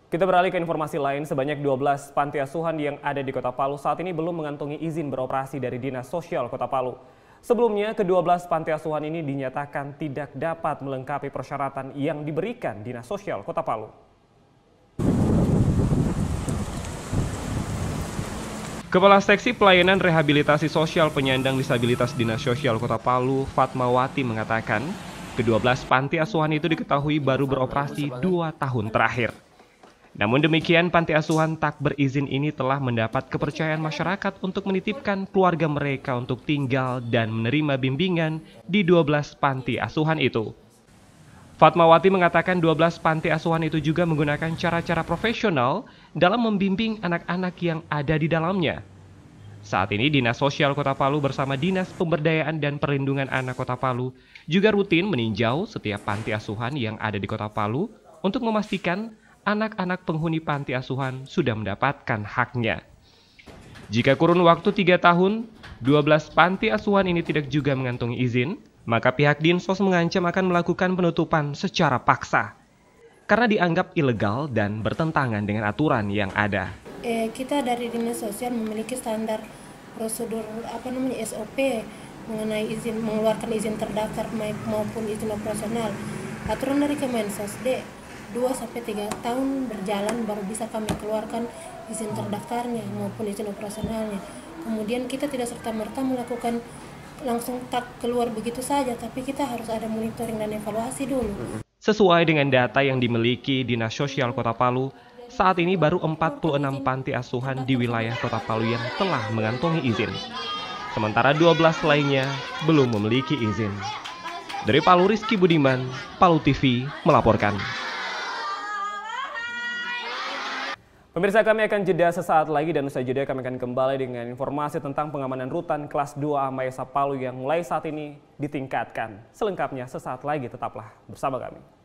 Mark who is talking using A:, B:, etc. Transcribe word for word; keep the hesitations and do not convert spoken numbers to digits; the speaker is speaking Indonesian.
A: Kita beralih ke informasi lain, sebanyak dua belas panti asuhan yang ada di Kota Palu saat ini belum mengantongi izin beroperasi dari Dinas Sosial Kota Palu. Sebelumnya, kedua belas panti asuhan ini dinyatakan tidak dapat melengkapi persyaratan yang diberikan Dinas Sosial Kota Palu. Kepala Seksi Pelayanan Rehabilitasi Sosial Penyandang Disabilitas Dinas Sosial Kota Palu, Fatmawati, mengatakan kedua belas panti asuhan itu diketahui baru beroperasi dua tahun terakhir. Namun demikian, panti asuhan tak berizin ini telah mendapat kepercayaan masyarakat untuk menitipkan keluarga mereka untuk tinggal dan menerima bimbingan di dua belas panti asuhan itu. Fatmawati mengatakan dua belas panti asuhan itu juga menggunakan cara-cara profesional dalam membimbing anak-anak yang ada di dalamnya. Saat ini Dinas Sosial Kota Palu bersama Dinas Pemberdayaan dan Perlindungan Anak Kota Palu juga rutin meninjau setiap panti asuhan yang ada di Kota Palu untuk memastikan anak-anak penghuni panti asuhan sudah mendapatkan haknya. Jika kurun waktu tiga tahun, dua belas panti asuhan ini tidak juga mengantongi izin, maka pihak Dinsos mengancam akan melakukan penutupan secara paksa karena dianggap ilegal dan bertentangan dengan aturan yang ada.
B: Eh, kita dari Dinas Sosial memiliki standar prosedur apa namanya S O P mengenai izin mengeluarkan izin terdaftar maupun izin operasional. Aturan dari Kemensosd dua sampai tiga tahun berjalan baru bisa kami keluarkan izin terdaftarnya maupun izin operasionalnya. Kemudian kita tidak serta-merta melakukan langsung tak keluar begitu saja, tapi kita harus ada monitoring dan evaluasi dulu.
A: Sesuai dengan data yang dimiliki Dinas Sosial Kota Palu, saat ini baru empat puluh enam panti asuhan di wilayah Kota Palu yang telah mengantongi izin. Sementara dua belas lainnya belum memiliki izin. Dari Palu, Rizky Budiman, Palu T V melaporkan. Pemirsa, kami akan jeda sesaat lagi dan usai jeda kami akan kembali dengan informasi tentang pengamanan rutan kelas dua A Mayasa Palu yang mulai saat ini ditingkatkan. Selengkapnya sesaat lagi, tetaplah bersama kami.